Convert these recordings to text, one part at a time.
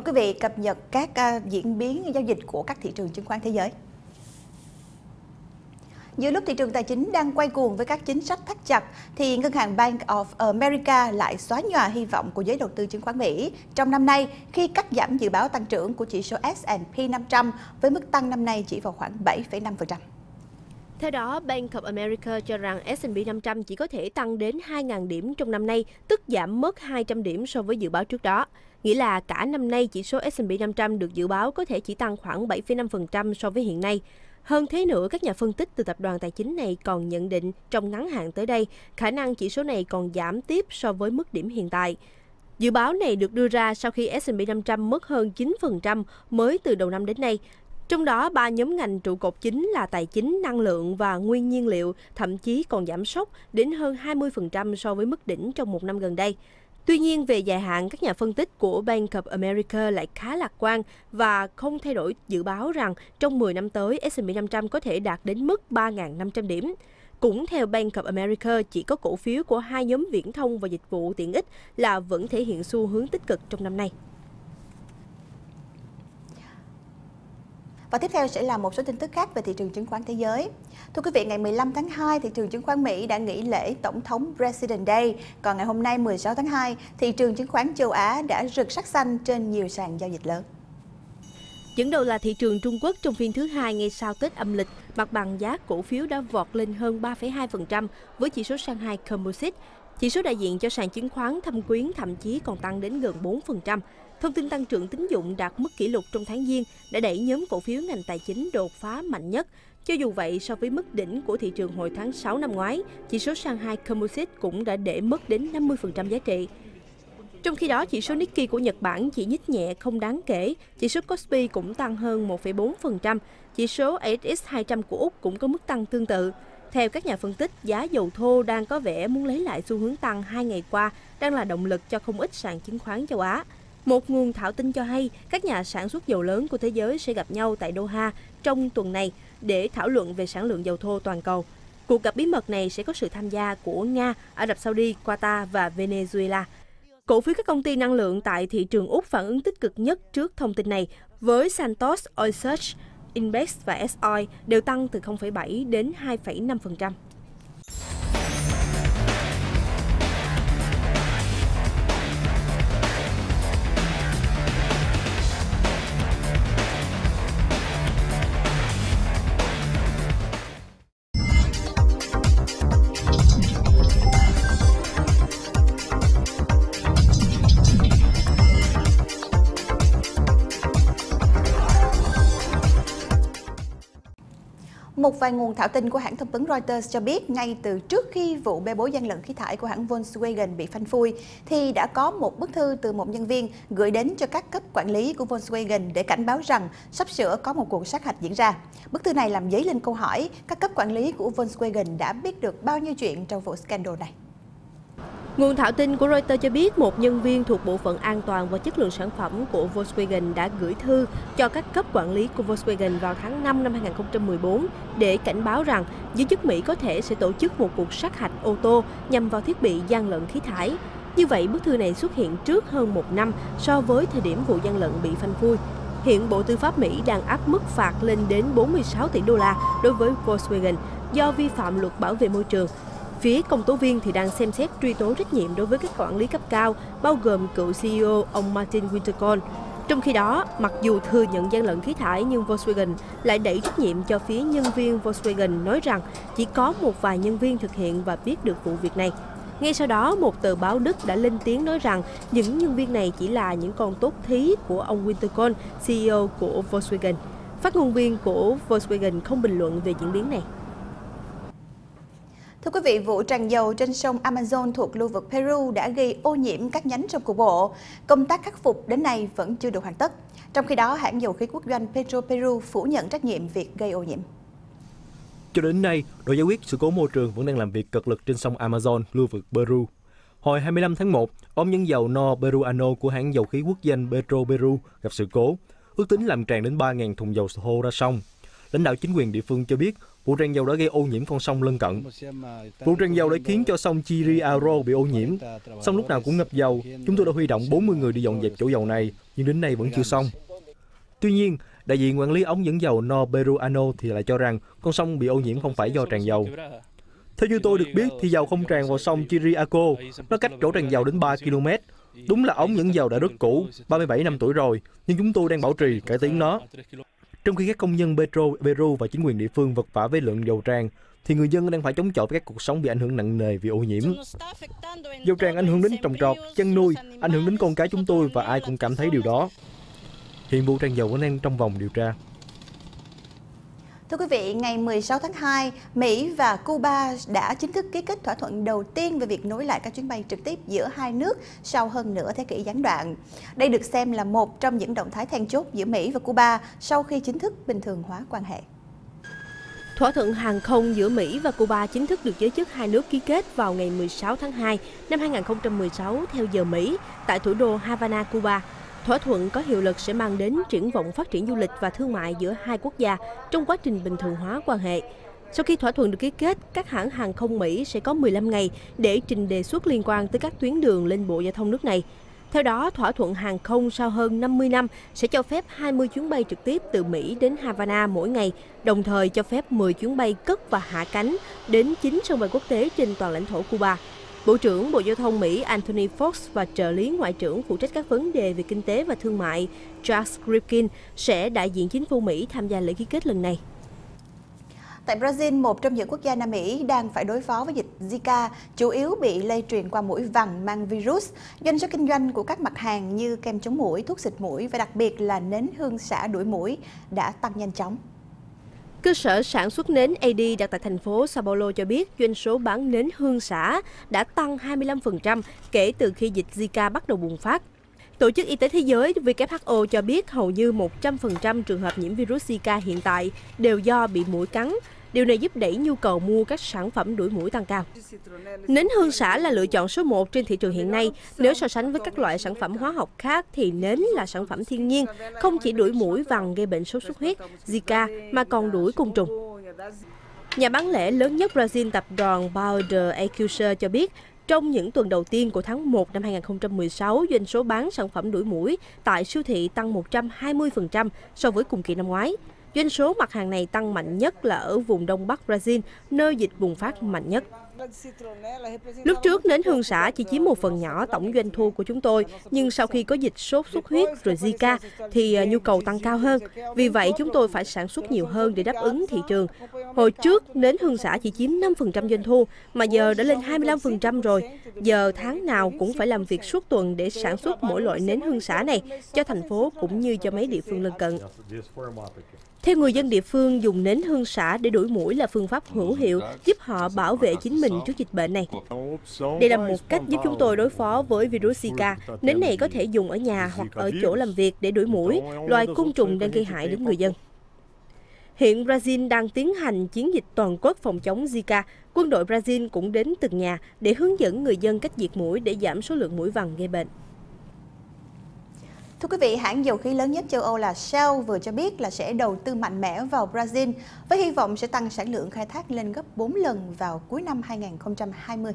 quý vị cập nhật các diễn biến giao dịch của các thị trường chứng khoán thế giới. Giữa lúc thị trường tài chính đang quay cuồng với các chính sách thắt chặt, thì ngân hàng Bank of America lại xóa nhòa hy vọng của giới đầu tư chứng khoán Mỹ trong năm nay khi cắt giảm dự báo tăng trưởng của chỉ số S&P 500 với mức tăng năm nay chỉ vào khoảng 7,5%. Theo đó, Bank of America cho rằng S&P 500 chỉ có thể tăng đến 2.000 điểm trong năm nay, tức giảm mất 200 điểm so với dự báo trước đó. Nghĩa là cả năm nay chỉ số S&P 500 được dự báo có thể chỉ tăng khoảng 7,5% so với hiện nay. Hơn thế nữa, các nhà phân tích từ tập đoàn tài chính này còn nhận định trong ngắn hạn tới đây, khả năng chỉ số này còn giảm tiếp so với mức điểm hiện tại. Dự báo này được đưa ra sau khi S&P 500 mất hơn 9% mới từ đầu năm đến nay. Trong đó, 3 nhóm ngành trụ cột chính là tài chính, năng lượng và nguyên nhiên liệu, thậm chí còn giảm sốc đến hơn 20% so với mức đỉnh trong một năm gần đây. Tuy nhiên, về dài hạn, các nhà phân tích của Bank of America lại khá lạc quan và không thay đổi dự báo rằng trong 10 năm tới, S&P 500 có thể đạt đến mức 3.500 điểm. Cũng theo Bank of America, chỉ có cổ phiếu của hai nhóm viễn thông và dịch vụ tiện ích là vẫn thể hiện xu hướng tích cực trong năm nay. Và tiếp theo sẽ là một số tin tức khác về thị trường chứng khoán thế giới. Thưa quý vị, ngày 15 tháng 2, thị trường chứng khoán Mỹ đã nghỉ lễ Tổng thống President Day. Còn ngày hôm nay 16 tháng 2, thị trường chứng khoán châu Á đã rực sắc xanh trên nhiều sàn giao dịch lớn. Dẫn đầu là thị trường Trung Quốc trong phiên thứ hai ngay sau Tết âm lịch, mặt bằng giá cổ phiếu đã vọt lên hơn 3,2% với chỉ số Shanghai Composite. Chỉ số đại diện cho sàn chứng khoán Thâm Quyến thậm chí còn tăng đến gần 4%. Thông tin tăng trưởng tín dụng đạt mức kỷ lục trong tháng Giêng đã đẩy nhóm cổ phiếu ngành tài chính đột phá mạnh nhất. Cho dù vậy, so với mức đỉnh của thị trường hồi tháng 6 năm ngoái, chỉ số Shanghai Composite cũng đã để mất đến 50% giá trị. Trong khi đó, chỉ số Nikkei của Nhật Bản chỉ nhích nhẹ không đáng kể, chỉ số Kospi cũng tăng hơn 1,4%, chỉ số ASX 200 của Úc cũng có mức tăng tương tự. Theo các nhà phân tích, giá dầu thô đang có vẻ muốn lấy lại xu hướng tăng 2 ngày qua, đang là động lực cho không ít sàn chứng khoán châu Á. Một nguồn thạo tin cho hay, các nhà sản xuất dầu lớn của thế giới sẽ gặp nhau tại Doha trong tuần này để thảo luận về sản lượng dầu thô toàn cầu. Cuộc gặp bí mật này sẽ có sự tham gia của Nga, Ả Rập Saudi, Qatar và Venezuela. Cổ phiếu các công ty năng lượng tại thị trường Úc phản ứng tích cực nhất trước thông tin này, với Santos Oil Search, Inbex và S-Oil đều tăng từ 0,7 đến 2,5%. Một vài nguồn thạo tin của hãng thông tấn Reuters cho biết ngay từ trước khi vụ bê bối gian lận khí thải của hãng Volkswagen bị phanh phui, thì đã có một bức thư từ một nhân viên gửi đến cho các cấp quản lý của Volkswagen để cảnh báo rằng sắp sửa có một cuộc sát hạch diễn ra. Bức thư này làm dấy lên câu hỏi các cấp quản lý của Volkswagen đã biết được bao nhiêu chuyện trong vụ scandal này. Nguồn thạo tin của Reuters cho biết một nhân viên thuộc bộ phận an toàn và chất lượng sản phẩm của Volkswagen đã gửi thư cho các cấp quản lý của Volkswagen vào tháng 5 năm 2014 để cảnh báo rằng giới chức Mỹ có thể sẽ tổ chức một cuộc sát hạch ô tô nhằm vào thiết bị gian lận khí thải. Như vậy, bức thư này xuất hiện trước hơn một năm so với thời điểm vụ gian lận bị phanh phui. Hiện Bộ Tư pháp Mỹ đang áp mức phạt lên đến 46 tỷ đô la đối với Volkswagen do vi phạm luật bảo vệ môi trường. Phía công tố viên thì đang xem xét truy tố trách nhiệm đối với các quản lý cấp cao, bao gồm cựu CEO ông Martin Winterkorn. Trong khi đó, mặc dù thừa nhận gian lận khí thải nhưng Volkswagen lại đẩy trách nhiệm cho phía nhân viên Volkswagen, nói rằng chỉ có một vài nhân viên thực hiện và biết được vụ việc này. Ngay sau đó, một tờ báo Đức đã lên tiếng nói rằng những nhân viên này chỉ là những con tốt thí của ông Winterkorn, CEO của Volkswagen. Phát ngôn viên của Volkswagen không bình luận về diễn biến này. Thưa quý vị, vụ tràn dầu trên sông Amazon thuộc lưu vực Peru đã gây ô nhiễm các nhánh sông cục bộ. Công tác khắc phục đến nay vẫn chưa được hoàn tất. Trong khi đó, hãng dầu khí quốc doanh Petro Peru phủ nhận trách nhiệm việc gây ô nhiễm. Cho đến nay, đội giải quyết sự cố môi trường vẫn đang làm việc cật lực trên sông Amazon, lưu vực Peru. Hồi 25 tháng 1, ống nhấn dầu No Peruano của hãng dầu khí quốc doanh Petro Peru gặp sự cố, ước tính làm tràn đến 3.000 thùng dầu thô ra sông. lãnh đạo chính quyền địa phương cho biết vụ tràn dầu đã gây ô nhiễm con sông lân cận. Vụ tràn dầu đã khiến cho sông Chiriaro bị ô nhiễm. Sông lúc nào cũng ngập dầu. Chúng tôi đã huy động 40 người đi dọn dẹp chỗ dầu này, nhưng đến nay vẫn chưa xong. Tuy nhiên, đại diện quản lý ống dẫn dầu Norberuano thì lại cho rằng con sông bị ô nhiễm không phải do tràn dầu. Theo như tôi được biết thì dầu không tràn vào sông Chiriaco, nó cách chỗ tràn dầu đến 3 km. Đúng là ống dẫn dầu đã rất cũ, 37 năm tuổi rồi, nhưng chúng tôi đang bảo trì, cải tiến nó. Trong khi các công nhân Peru và chính quyền địa phương vật vã với lượng dầu tràn, thì người dân đang phải chống chọi với các cuộc sống bị ảnh hưởng nặng nề vì ô nhiễm. Dầu tràn ảnh hưởng đến trồng trọt, chăn nuôi, ảnh hưởng đến con cái chúng tôi và ai cũng cảm thấy điều đó. Hiện vụ tràn dầu vẫn đang trong vòng điều tra. Thưa quý vị, ngày 16 tháng 2, Mỹ và Cuba đã chính thức ký kết thỏa thuận đầu tiên về việc nối lại các chuyến bay trực tiếp giữa hai nước sau hơn nửa thế kỷ gián đoạn. Đây được xem là một trong những động thái then chốt giữa Mỹ và Cuba sau khi chính thức bình thường hóa quan hệ. Thỏa thuận hàng không giữa Mỹ và Cuba chính thức được giới chức hai nước ký kết vào ngày 16 tháng 2 năm 2016 theo giờ Mỹ tại thủ đô Havana, Cuba. Thỏa thuận có hiệu lực sẽ mang đến triển vọng phát triển du lịch và thương mại giữa hai quốc gia trong quá trình bình thường hóa quan hệ. Sau khi thỏa thuận được ký kết, các hãng hàng không Mỹ sẽ có 15 ngày để trình đề xuất liên quan tới các tuyến đường lên Bộ Giao thông nước này. Theo đó, thỏa thuận hàng không sau hơn 50 năm sẽ cho phép 20 chuyến bay trực tiếp từ Mỹ đến Havana mỗi ngày, đồng thời cho phép 10 chuyến bay cất và hạ cánh đến 9 sân bay quốc tế trên toàn lãnh thổ Cuba. Bộ trưởng Bộ Giao thông Mỹ Anthony Foxx và trợ lý Ngoại trưởng phụ trách các vấn đề về kinh tế và thương mại Josh Rifkin sẽ đại diện chính phủ Mỹ tham gia lễ ký kết lần này. Tại Brazil, một trong những quốc gia Nam Mỹ đang phải đối phó với dịch Zika, chủ yếu bị lây truyền qua muỗi vằn mang virus. Doanh số kinh doanh của các mặt hàng như kem chống muỗi, thuốc xịt muỗi và đặc biệt là nến hương xả đuổi muỗi đã tăng nhanh chóng. Cơ sở sản xuất nến AD đặt tại thành phố Sao Paulo cho biết doanh số bán nến hương xả đã tăng 25% kể từ khi dịch Zika bắt đầu bùng phát. Tổ chức Y tế Thế giới WHO cho biết hầu như 100% trường hợp nhiễm virus Zika hiện tại đều do bị muỗi cắn. Điều này giúp đẩy nhu cầu mua các sản phẩm đuổi muỗi tăng cao. Nến hương xả là lựa chọn số 1 trên thị trường hiện nay. Nếu so sánh với các loại sản phẩm hóa học khác thì nến là sản phẩm thiên nhiên, không chỉ đuổi muỗi vằn gây bệnh sốt xuất huyết, Zika mà còn đuổi côn trùng. Nhà bán lẻ lớn nhất Brazil, tập đoàn Pão de Açúcar cho biết, trong những tuần đầu tiên của tháng 1 năm 2016, doanh số bán sản phẩm đuổi muỗi tại siêu thị tăng 120% so với cùng kỳ năm ngoái. Doanh số mặt hàng này tăng mạnh nhất là ở vùng Đông Bắc Brazil, nơi dịch bùng phát mạnh nhất. Lúc trước, nến hương xả chỉ chiếm một phần nhỏ tổng doanh thu của chúng tôi, nhưng sau khi có dịch sốt xuất huyết rồi Zika thì nhu cầu tăng cao hơn. Vì vậy, chúng tôi phải sản xuất nhiều hơn để đáp ứng thị trường. Hồi trước, nến hương xả chỉ chiếm 5% doanh thu, mà giờ đã lên 25% rồi. Giờ tháng nào cũng phải làm việc suốt tuần để sản xuất mỗi loại nến hương xả này cho thành phố cũng như cho mấy địa phương lân cận. Theo người dân địa phương, dùng nến hương xả để đuổi muỗi là phương pháp hữu hiệu giúp họ bảo vệ chính mình trước dịch bệnh này. Đây là một cách giúp chúng tôi đối phó với virus Zika. Nến này có thể dùng ở nhà hoặc ở chỗ làm việc để đuổi muỗi, loài côn trùng đang gây hại đến người dân. Hiện Brazil đang tiến hành chiến dịch toàn quốc phòng chống Zika. Quân đội Brazil cũng đến từng nhà để hướng dẫn người dân cách diệt muỗi để giảm số lượng muỗi vằn gây bệnh. Thưa quý vị, hãng dầu khí lớn nhất châu Âu là Shell vừa cho biết là sẽ đầu tư mạnh mẽ vào Brazil với hy vọng sẽ tăng sản lượng khai thác lên gấp 4 lần vào cuối năm 2020.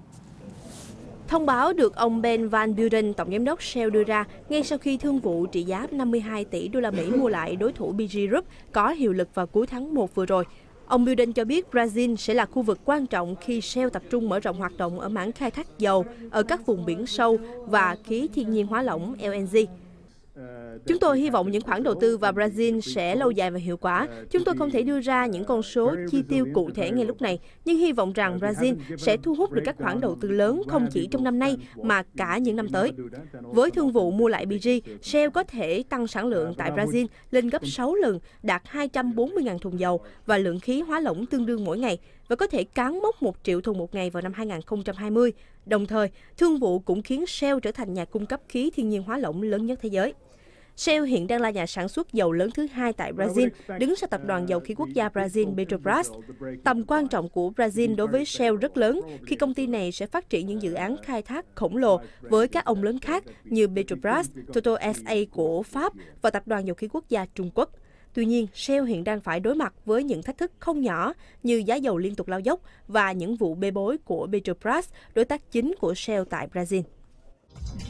Thông báo được ông Ben Van Beurden, tổng giám đốc Shell đưa ra ngay sau khi thương vụ trị giá 52 tỷ đô la Mỹ mua lại đối thủ BG Group có hiệu lực vào cuối tháng 1 vừa rồi. Ông Beurden cho biết Brazil sẽ là khu vực quan trọng khi Shell tập trung mở rộng hoạt động ở mảng khai thác dầu ở các vùng biển sâu và khí thiên nhiên hóa lỏng LNG. Chúng tôi hy vọng những khoản đầu tư vào Brazil sẽ lâu dài và hiệu quả. Chúng tôi không thể đưa ra những con số chi tiêu cụ thể ngay lúc này, nhưng hy vọng rằng Brazil sẽ thu hút được các khoản đầu tư lớn không chỉ trong năm nay mà cả những năm tới. Với thương vụ mua lại BG, Shell có thể tăng sản lượng tại Brazil lên gấp 6 lần, đạt 240.000 thùng dầu và lượng khí hóa lỏng tương đương mỗi ngày, và có thể cán mốc 1 triệu thùng một ngày vào năm 2020. Đồng thời, thương vụ cũng khiến Shell trở thành nhà cung cấp khí thiên nhiên hóa lỏng lớn nhất thế giới. Shell hiện đang là nhà sản xuất dầu lớn thứ hai tại Brazil, đứng sau tập đoàn dầu khí quốc gia Brazil Petrobras. Tầm quan trọng của Brazil đối với Shell rất lớn khi công ty này sẽ phát triển những dự án khai thác khổng lồ với các ông lớn khác như Petrobras, Total SA của Pháp và tập đoàn dầu khí quốc gia Trung Quốc. Tuy nhiên, Shell hiện đang phải đối mặt với những thách thức không nhỏ như giá dầu liên tục lao dốc và những vụ bê bối của Petrobras, đối tác chính của Shell tại Brazil.